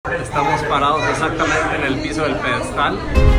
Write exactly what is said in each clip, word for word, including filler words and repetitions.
Estamos parados exactamente en el piso del pedestal.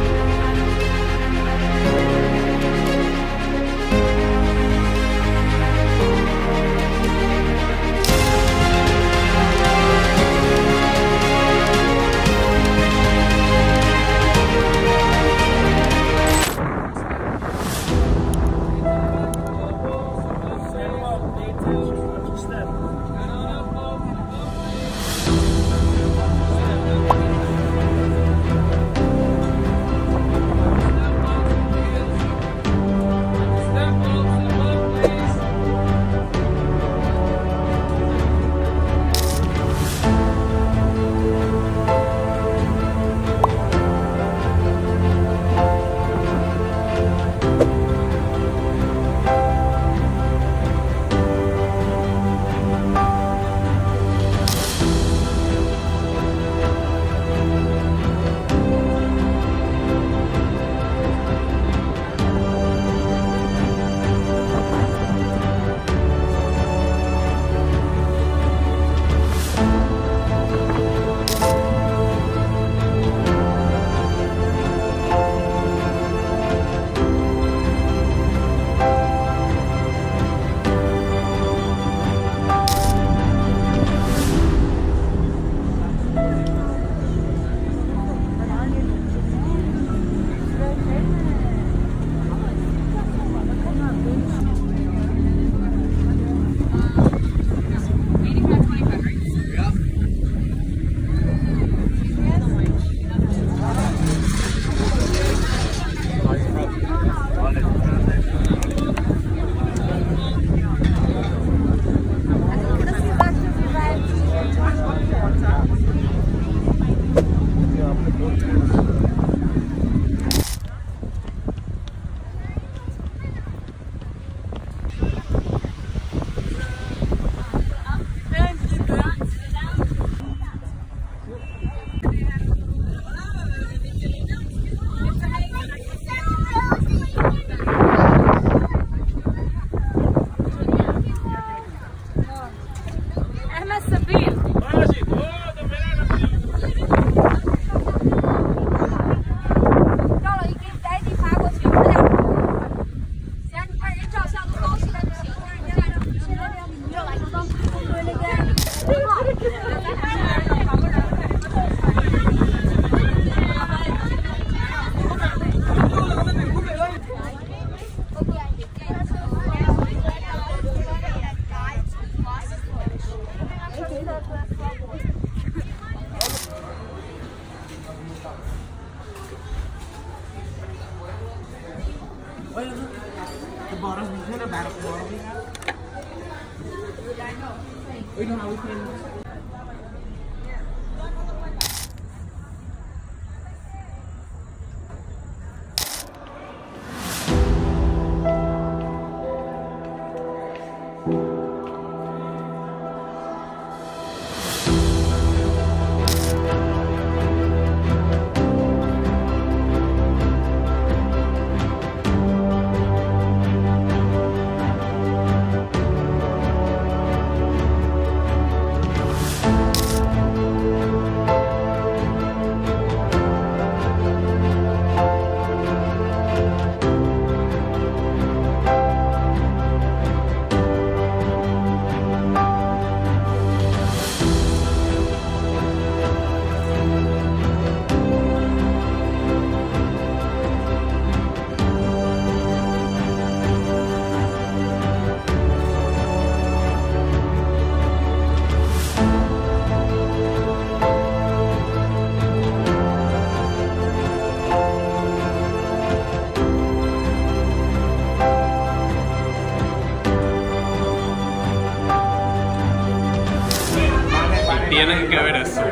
Tienen que ver eso.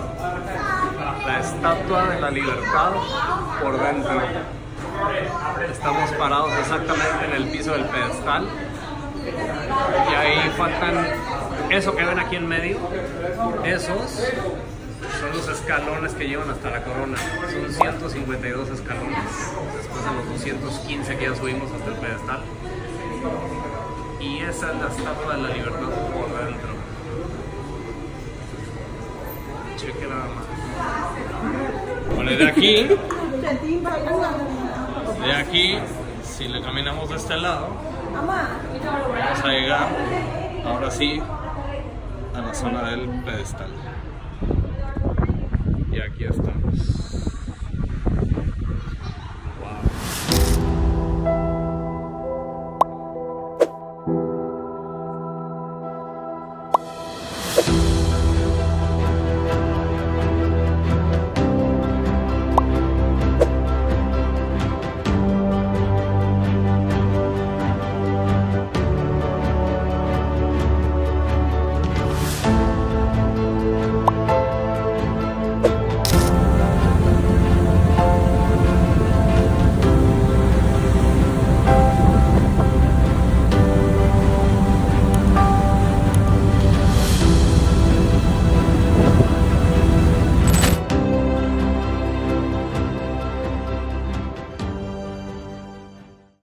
La Estatua de la Libertad por dentro. Estamos parados exactamente en el piso del pedestal. Y ahí faltan eso que ven aquí en medio. Esos son los escalones que llevan hasta la corona. Son ciento cincuenta y dos escalones. Después de los doscientos quince que ya subimos hasta el pedestal. Y esa es la Estatua de la Libertad por dentro. cheque nada más. Bueno, de aquí, de aquí, si le caminamos de este lado, vamos a llegar, ahora sí, a la zona del pedestal. Y aquí estamos.